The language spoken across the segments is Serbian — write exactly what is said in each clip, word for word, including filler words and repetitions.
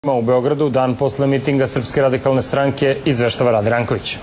U Beogradu, dan posle mitinga Srpske radikalne stranke, izveštava Rade Ranković.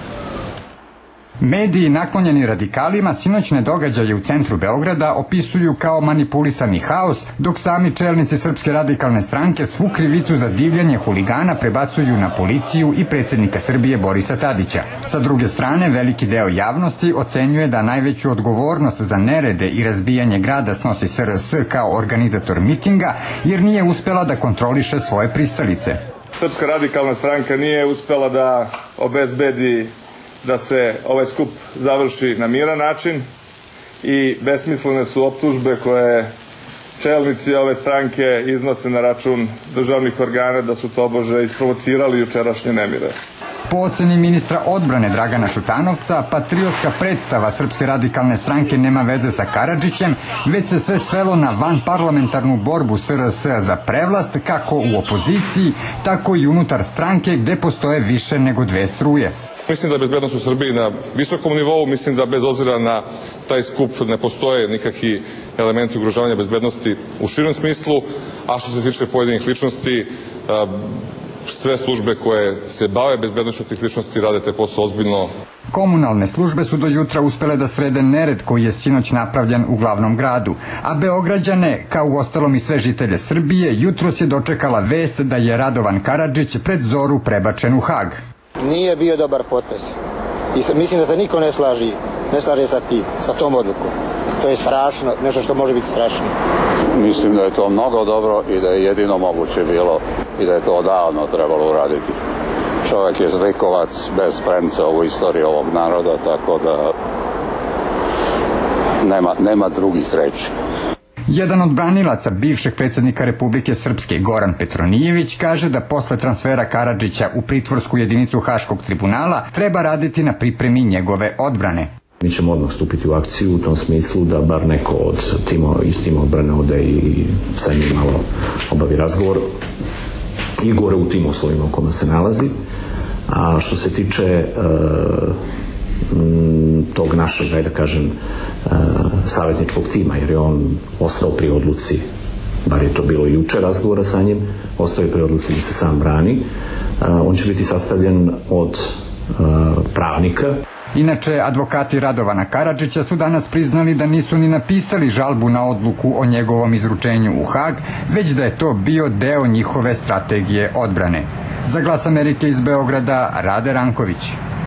Mediji naklonjeni radikalima sinoćne događaje u centru Beograda opisuju kao manipulisani haos, dok sami čelnici Srpske radikalne stranke svu krivicu za divljanje huligana prebacuju na policiju i predsjednika Srbije Borisa Tadića. Sa druge strane, veliki deo javnosti ocenjuje da najveću odgovornost za nerede i razbijanje grada snosi S R S kao organizator mitinga, jer nije uspela da kontroliše svoje pristalice. Srpska radikalna stranka nije uspela da obezbedi da se ovaj skup završi na miran način i besmislene su optužbe koje čelnici ove stranke iznose na račun državnih organa da su tobože isprovocirali jučerašnje nemire. Po oceni ministra odbrane Dragana Šutanovca, patriotska predstava Srpske radikalne stranke nema veze sa Karadžićem, već se sve svelo na vanparlamentarnu borbu S R S za prevlast kako u opoziciji, tako i unutar stranke gde postoje više nego dve struje. Mislim da je bezbednost u Srbiji na visokom nivou, mislim da bez obzira na taj skup ne postoje nikakvi elementi ugrožavanja bezbednosti u širem smislu, a što se tiče pojedinih ličnosti, sve službe koje se bave bezbednošću tih ličnosti rade taj posao ozbiljno. Komunalne službe su do jutra uspele da srede nered koji je sinoć napravljen u glavnom gradu, a Beograđane, kao u ostalom i sve žitelje Srbije, jutros je dočekala vest da je Radovan Karadžić pred zoru prebačen u Hag. Nije bio dobar potez. I mislim da se niko ne slaži, ne slaže sa tim, sa tom odlukom. To je strašno, nešto što može biti strašno. Mislim da je to mnogo dobro i da je jedino moguće bilo i da je to odavno trebalo uraditi. Čovjek je zlikovac bez premca u istoriji ovog naroda, tako da nema, nema drugih reči. Jedan od branilaca bivšeg predsjednika Republike Srpske, Goran Petronijević, kaže da posle transfera Karadžića u pritvorsku jedinicu Haškog tribunala treba raditi na pripremi njegove odbrane. Mi ćemo odmah stupiti u akciju u tom smislu da bar neko od tima, iz tima odbrane ode i sa njim malo obavi razgovor i gore u tim uslovima u kojima se nalazi. A što se tiče uh, tog našeg, da kažem, savjetničkog tima, jer je on ostao pri odluci, bar je to bilo juče razgovora sa njim, ostao je pri odluci da se sam brani. On će biti sastavljen od pravnika. Inače, advokati Radovana Karadžića su danas priznali da nisu ni napisali žalbu na odluku o njegovom izručenju u Hag, već da je to bio deo njihove strategije odbrane. Za Glas Amerike iz Beograda, Rade Ranković.